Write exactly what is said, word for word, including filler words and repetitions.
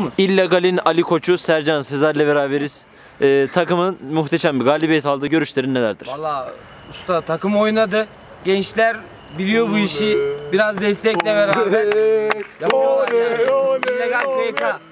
mı? İllegal'in Ali Koç'u Sercan Sezer'le beraberiz. Ee, takımın muhteşem bir galibiyet aldı. Görüşlerin nelerdir? Valla usta takım oynadı. Gençler biliyor bu işi. Biraz destekle beraber yapıyorlar yani. İllegal F K.